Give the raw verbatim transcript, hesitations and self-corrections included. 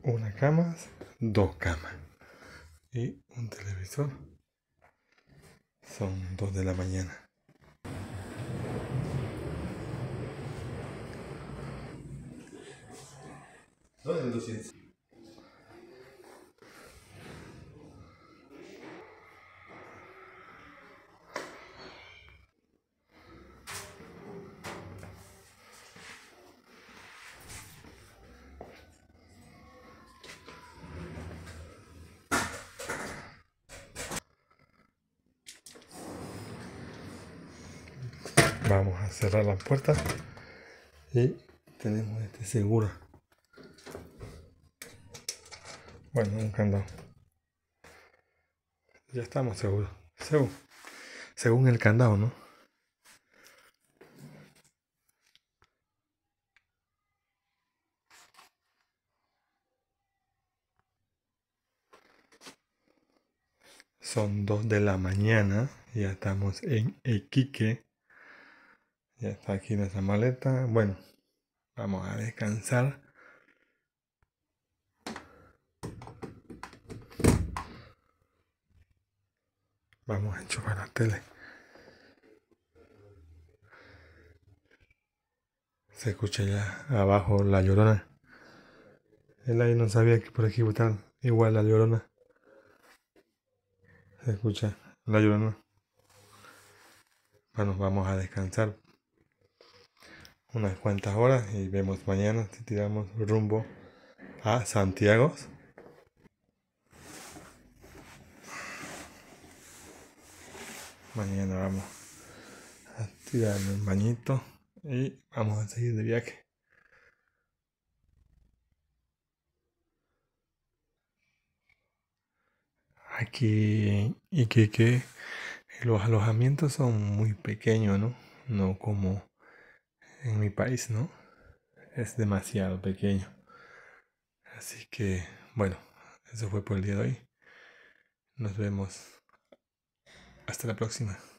una cama, dos camas y un televisor. Son dos de la mañana. ¿Dónde lo sientes? Vamos a cerrar las puertas y tenemos este seguro. Bueno, un candado. Ya estamos seguros. Según, según el candado, ¿no? Son dos de la mañana. Ya estamos en Iquique. Ya está aquí nuestra maleta. Bueno, vamos a descansar. Vamos a enchufar la tele. Se escucha ya abajo la Llorona. Él ahí no sabía que por aquí iba a estar igual la Llorona. Se escucha la Llorona. Bueno, vamos a descansar unas cuantas horas y vemos mañana si tiramos rumbo a Santiago. Mañana vamos a tirar un bañito y vamos a seguir de viaje. Aquí en Iquique los alojamientos son muy pequeños, ¿no? No como en mi país, ¿no? Es demasiado pequeño. Así que, bueno, eso fue por el día de hoy. Nos vemos. Hasta la próxima.